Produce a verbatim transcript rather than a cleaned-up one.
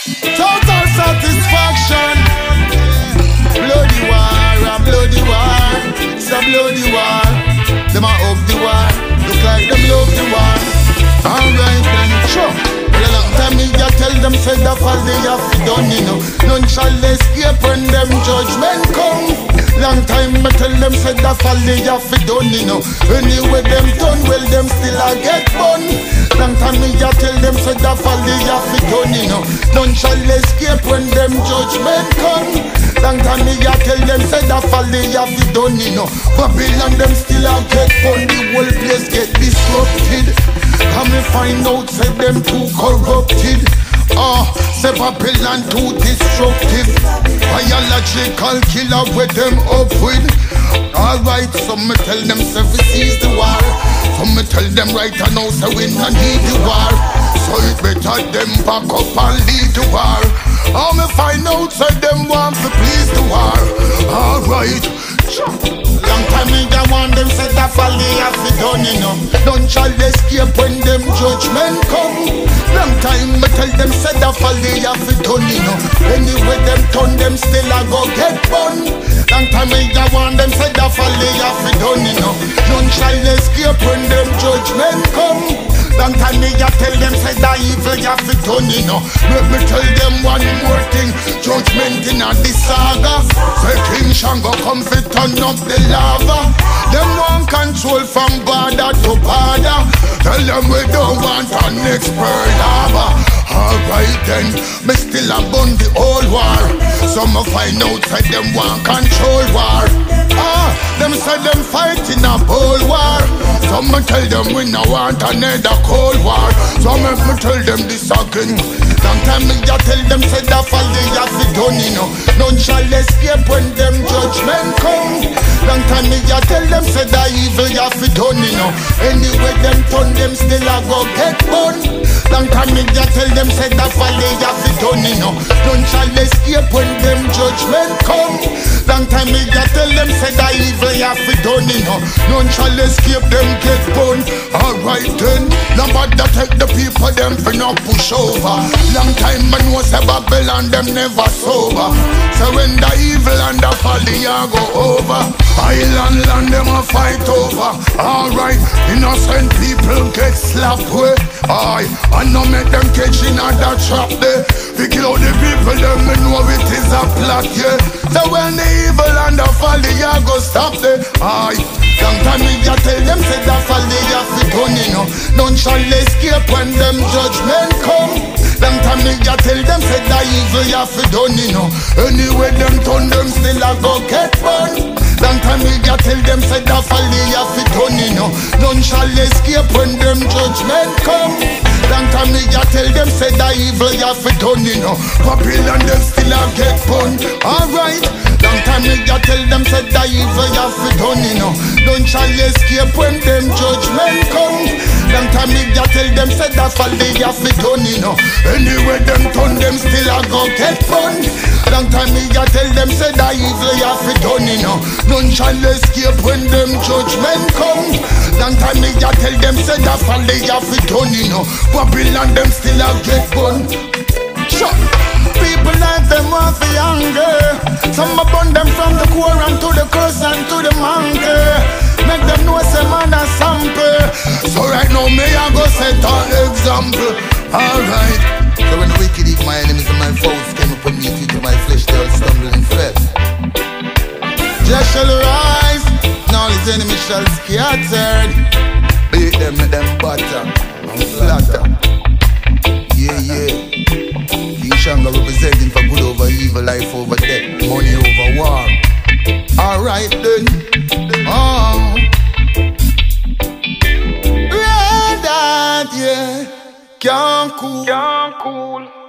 Total satisfaction. Bloody war, a bloody war. It's a bloody war. Them a up the war. Look like them love the war. Alright then, sure. Well, a long time me ya tell them say the fall they have to done, you know. None shall escape when them judgment come. Long time me tell them say the fall they have to done, you know. Anyway them done, well them still a get bun. Long time me ya tell them say the fall they have to done, you know. None shall escape when them judgment come. Long time me ya tell them say the fall they have to done, you know. Babylon them still a get bun. The whole place get disrupted. Come me find out say them too corrupted. Ah, uh, say Babylon too destructive. Biological killer with them up with. Alright, some me tell them say we seize the war. Some me tell them right now say we no need the war. So it better them back up and lead the war. Ah, me find out say them want to please the war. Alright. Long time me I want them say that fall they have to done, you know. None shall escape when them judgment come. Long time me tell them say that fall they have to done, you know. Anyway them turn them still a go get bun. Long time me I want them say that fall they have to done, you know. None shall escape when them judgment come. Long time me I tell them say that evil you have to done, you know. Let me tell them one more thing. Judgment in a this saga. Say King Shango come fit turn up the lava. Them want control from border to border. Tell them we don't want our next Pearl Harbor. Alright then, me still abund the old war. Some find out say them want control war. Ah, them say them fighting a whole war. Some me tell them we no want another cold war. Some me tell them this again. Long time me ya tell them say that fall they have to done, you know. None shall escape when them judgment come. Long time me ya tell them say that evil you have to done, you know. Anyway them turn them still a go get bun. Long time me ya tell them say that fall they have to done, you know. None shall escape when them judgment come. Long time me ya tell them say that evil you have to done, you know. None shall escape them get bun. Alright then, nobody take the people them for no push over. Long time I know say Babylon them never sober. So when the evil and the folly a go over, island land them a fight over. Alright, innocent people get slapped with. Aye, I no make them catch in a that trap there. We kill all the people them me know it is a plot, yeah. So when the evil and the folly a go stop there. Aye, long time me ya tell them say the folly a fi done, you know. None shall escape when them judgment come. Long time me ya tell them say the evil you have to done, you know. Anyway them turn them still a go get bun. Long time me ya tell them say the folly you have to done, you know. None shall escape when them judgment come. Long time me ya tell them say the evil you have to done, you know. Babylon them still a get bun. Alright. Long time me ya tell them say the evil you have to done, you know. None shall escape when them judgment come. Long time me ya tell them say the folly you have to done, you know. Anyway them turn them still a go get bun. Long time me ya tell them say the evil you have to done, you know. None shall escape when them judgment come. Long time me ya tell them say the folly you have to done, you know. Babylon them still a get bun. Shut. People like them off the anger. Some a burn them from the core and to the curse and to the monkey. Make them know say man a sample. So right now me a go set an example. Alright. So when the wicked eat my enemies and my foes came upon me to my flesh, they all stumble and fell. Just shall rise, and all his enemies shall scattered. Beat them, make them butter and flatter. Yeah, yeah. King Shango representing for good over evil, life over death, money over war. Alright then. Oh. Yeah, that, yeah. Can't cool. Can't cool.